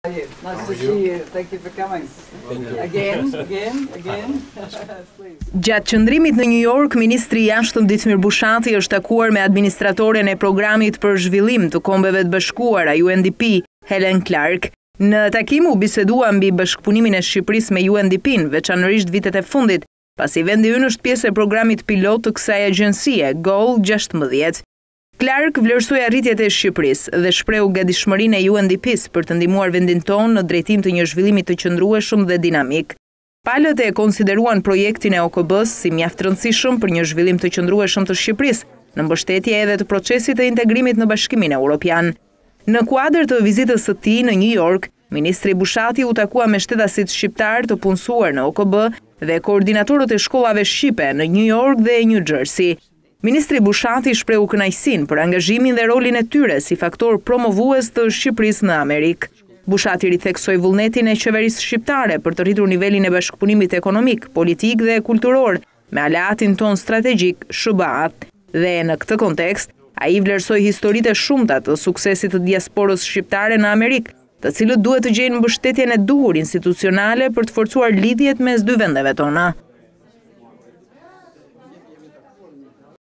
Nice to see you. Thank you for coming. Again. Please. Gjatë qëndrimit në New York, ministri i jashtëm Ditmir Bushati është takuar me administratoren e programit për zhvillim të Kombeve të Bashkuara UNDP, Helen Clark. Në takim u bisedua mbi bashkëpunimin e Shqipërisë me UNDP-n, veçanërisht vitet e fundit, pasi vendi ynë është pjesë e programit pilot të kësaj agjencie, Goal 16. Clark vlerësoi arritjet e Shqipërisë dhe shprehu gatishmërinë e UNDP-s për të ndihmuar vendin tonë në drejtim të një zhvillimi të qëndrueshëm dhe dinamik. Palët e konsideruan projektin e OKB-s si mjaft rëndësishëm për një zhvillim të qëndrueshëm të Shqipërisë, në mbështetje edhe të procesit të integrimit në Bashkimin Evropian. Në kuadër të vizitës së tij në New York, ministri Bushati u takua me shtetasit shqiptar të punësuar në OKB dhe koordinatorët e shkollave shqipe në New York dhe New Jersey. Ministri Bushati shprehu kënaqësinë për angazhimin dhe rolin e tyre si faktor promovues të Shqipërisë në Amerikë. Bushati ritheksoi vullnetin e qeverisë shqiptare për të rritur nivelin e bashkëpunimit ekonomik, politik dhe kulturor me aleatin ton strategjik SBA. Dhe në këtë kontekst, ai vlerësoi historitë e shumta të suksesit të diasporës shqiptare në Amerikë, të cilët duhet të gjejnë mbështetjen e duhur institucionale për të forcuar lidhjet mes dy vendeve tona.